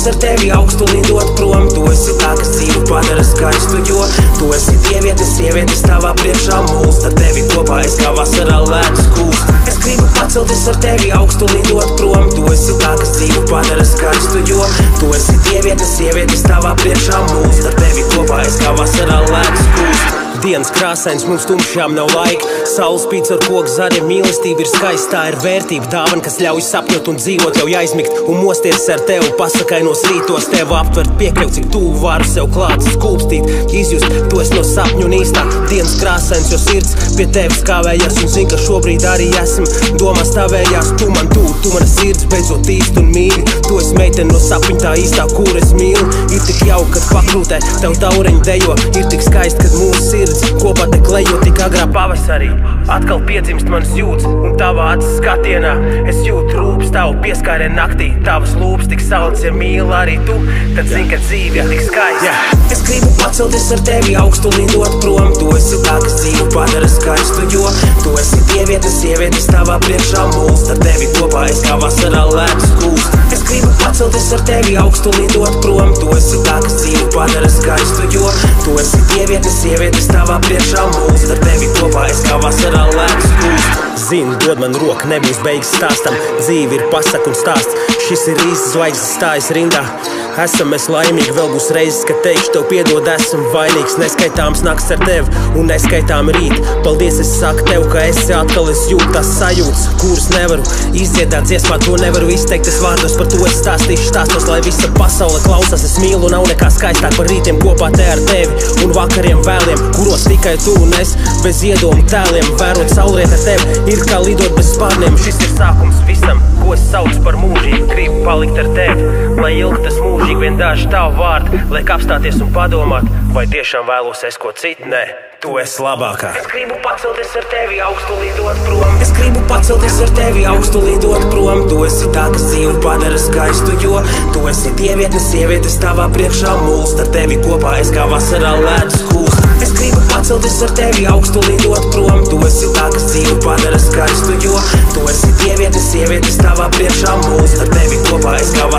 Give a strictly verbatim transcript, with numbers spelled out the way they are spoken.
ar tevi augstu lidot prom. Tu esi tā, kas dzīvi padara skaistu, jo tu esi dieviete, sievietes tavā priekšā mūst. Ar tevi kopā es kā vasarā ledus kūst. Es gribu pacelties ar tevi augstu lidot prom. Tu esi tā, kas dzīvi padara skaistu, jo tu esi dieviete, sievietes tavā priekšā mūst. Ar tevi kopā es kā vasarā ledus kūst. Dienas krāsains, mums tumšām nav laika. Saules spīd ar koku zariem, mīlestība ir skaista, tā ir vērtība, dāvana, kas ļauj sapņot un dzīvot, ļauj aizmigt un mosties ar tevi. Pasakainos rītos tev aptvert, piekļaut, cik tuvu varu sev klāt, skūpstīt, izjust, tu esi no sapņu un īstā. Dienas krāsains, jo sirds pie tevis kāvējās un zin, ka šobrīd arī esam domās tavējās. Tu man tu, tu mana sirds beidzot īst un mīli. Tu esi meitene no sapņu tā īstā, kur es mīlu. Ir tik jauka, kad pakrūtē tev taureņi dejo, ir tik skaisti, kad mūsu sirds kopā te klejo tik agrā pavasarī. Atkal piedzimst manas jūtas, un tavā acis skatienā es jūtu rūpes tavu pieskārienu naktī. Tavas lūpas tik salds, ja mīl arī tu, tad zin, ka dzīve tik skaista. Yeah. Es gribu pacelties ar tevi augstu lidot prom. Tu esi tā, kas dzīvi padara skaistu, jo tu esi dieviete, sievietes tavā priekšā mūst. Ar tevi kopā es kā vasarā ledus kūst. Es gribu pacelties ar tevi augstu lidot prom. Tu esi tā, kas dzīvi padara skaistu, jo tu esi dieviete, sievietes tavā priekšā mūst. Ar tevi kopā es kā vasarā ledus kūst. Zini, dod man roku, nebūs beigas stāstam. Dzīve ir pasaka un stāsts. Šis ir īsts zvaigznes stājas rindā. Esam mēs laimīgi, vēl būs reizes, kad teikšu tev piedod, esmu vainīgs. Neskaitāms nakts ar tevi un neskaitām rīt. Paldies, es saku tev, ka esi atkal, es jūtu tās sajūtas, kuras nevaru izdziedāt dziesmā, to nevaru izteikt. Es vārdos par to es stāstīšu stāstos, lai visa pasaule klausās. Es mīlu, nav nekā skaistāk par rītiem kopā te ar tevi un vakariem vēliem, kuros tikai tu un es bez iedomu tēliem. Vērot saulriet ar tevi ir kā lidot bez spārniem. Šis ir sākums visam, ko es saucu par mūžību. Gribu palikt ar tevi, lai ilgi tas mūžīgi vien daži tavu vārdu, liek apstāties un padomāt, vai tiešām vēlos es ko citu? Nē, tu esi labākā. Es gribu pacelties ar tevi augstu lidot prom. Es gribu pacelties ar tevi augstu lidot prom. Tu esi tā, kas dzīvi padara skaistu, jo tu esi dieviete, sievietes tavā priekšā mūst. Ar tevi kopā es kā vasarā ledus kūst. Es gribu pacelties ar tevi augstu lidot prom. Tu esi tā, kas dzīvi padara skaistu, jo tu esi dieviete, sievietes tavā priekšā mūst. Ar tevi kopā es kā